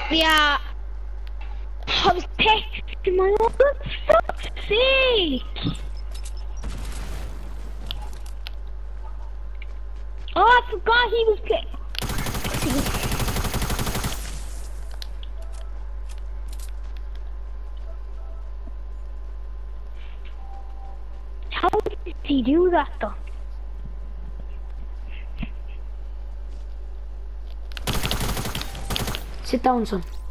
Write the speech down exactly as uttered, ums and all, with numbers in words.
Yeah. I was texting my own. For fuck's sake! Oh, I forgot he was playing. How did he do that though? Sit down, son.